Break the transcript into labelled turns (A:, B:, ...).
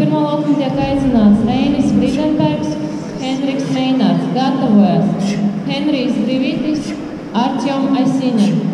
A: pirmo laukumu tiek aicināts Reinis Friedenbergs, Henriks Meinārds. Gatavojas Henrijs Brivītis, Artjom Aisiņa.